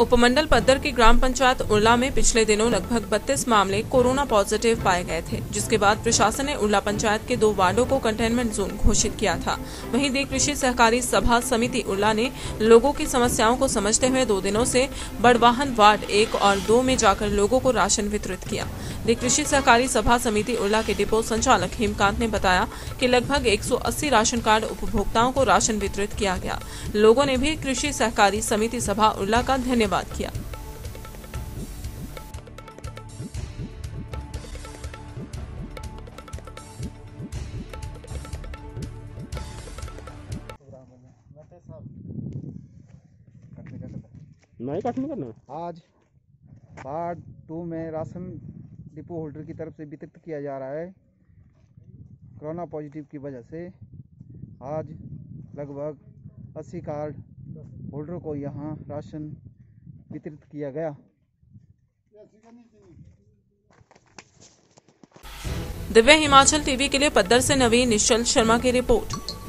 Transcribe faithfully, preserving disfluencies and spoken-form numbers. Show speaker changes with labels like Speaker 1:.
Speaker 1: उपमंडल पद्दर की ग्राम पंचायत उर्ला में पिछले दिनों लगभग बत्तीस मामले कोरोना पॉजिटिव पाए गए थे, जिसके बाद प्रशासन ने उर्ला पंचायत के दो वार्डों को कंटेनमेंट जोन घोषित किया था। वहीं दी कृषि सहकारी सभा समिति उर्ला ने लोगों की समस्याओं को समझते हुए दो दिनों से बड़वाहन वार्ड एक और दो में जाकर लोगों को राशन वितरित किया। दी कृषि सहकारी सभा समिति उर्ला के डिपो संचालक हेमकांत ने बताया कि लगभग एक सौ अस्सी राशन कार्ड उपभोक्ताओं को राशन वितरित किया गया। लोगों ने भी कृषि सहकारी समिति सभा उर्ला का धन्यवाद किया।
Speaker 2: नहीं कट नहीं करना।
Speaker 3: आज वार्ड टू में राशन डिपो होल्डर की तरफ से वितरित किया जा रहा है। कोरोना पॉजिटिव की वजह से आज लगभग अस्सी कार्ड होल्डर को यहां राशन वितरित किया गया।
Speaker 1: दिव्य हिमाचल टीवी के लिए पद्दर से नवीन निश्चल शर्मा की रिपोर्ट।